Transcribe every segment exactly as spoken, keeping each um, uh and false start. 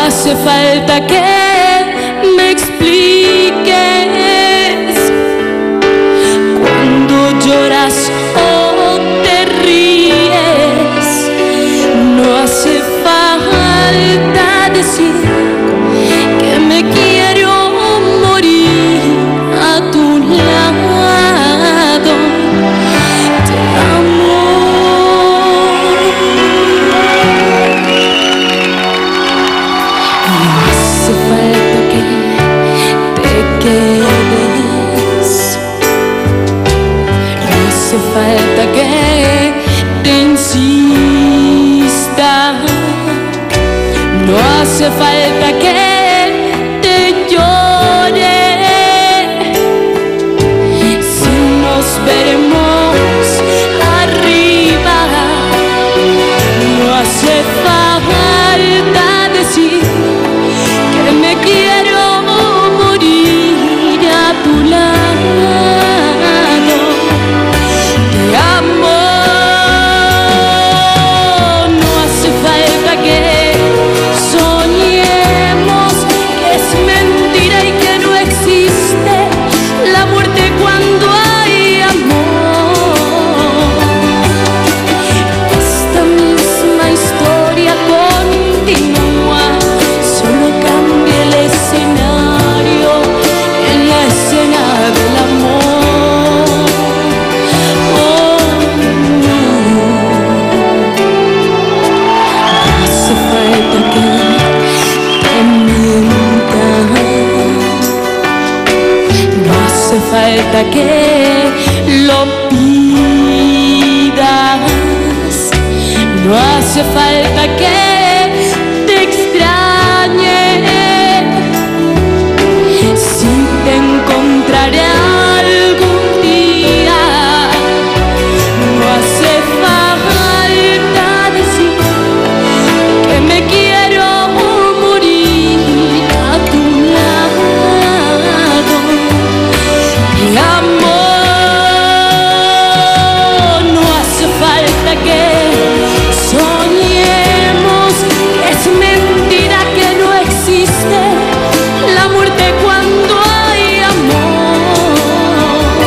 hace falta que me expliques cuando lloras o te ríes. No hace falta decir que me quiero morir a tu lado. Te amo. No hace falta que te quedes, no hace falta que te insista, no hace falta que te llore. Si nos veremos arriba, no hace falta decir que me quiero morir a tu lado. Te amo. No hace falta que soñemos que es mentira y que no existe la muerte cuando hay amor. Esta misma historia continúa, solo cambia el escenario en la escena del amor. Oh, no. No hace falta que te mientas, no hace falta que lo pidas, no hace falta que te extrañe. Si te encontraré algún día, no hace falta decir que me quiero morir a tu lado. Te amo. No hace falta que soñemos que es mentira, que no existe la muerte cuando hay amor.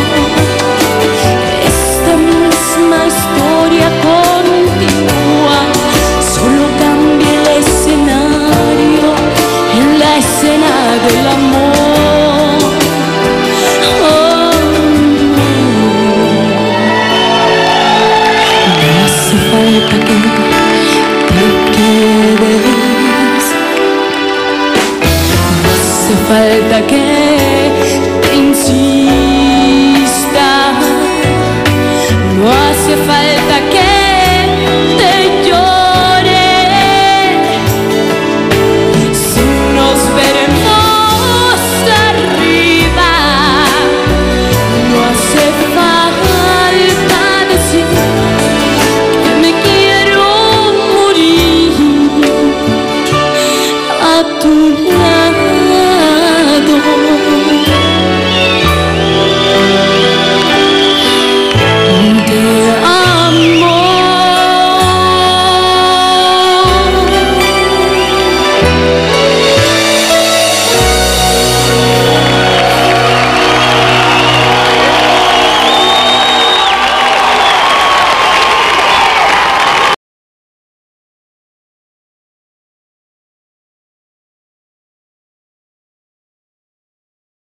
Esta misma historia continúa, solo cambia el escenario en la escena del amor. Oh, no hace falta que te quedes, no hace falta que te insistas.